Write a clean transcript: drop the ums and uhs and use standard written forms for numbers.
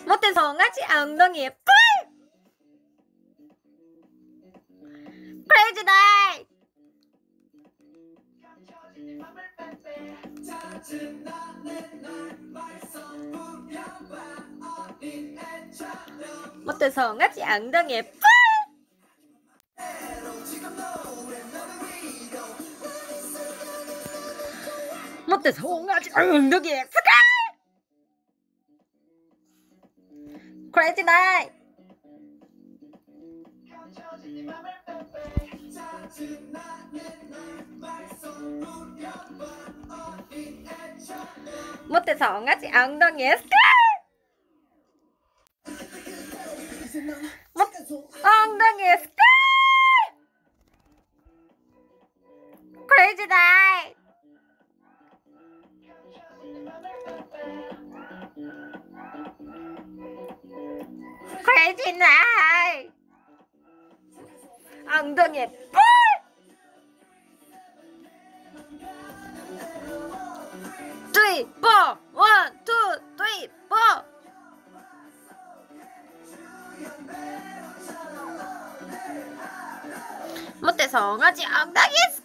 못된 송아지 엉덩이에 뿔! Crazy night! 못된 송아지 엉덩이에 뿔! 못된 송아지 엉덩이에 스컬! Crazy night! 못된 송아지 엉덩이에 스컬! 엉덩이에 스컬! Crazy night! Crazy night! 엉덩이에 뿔! Three, four, 1, 2, 3, 4. 못된 송아지 엉덩이에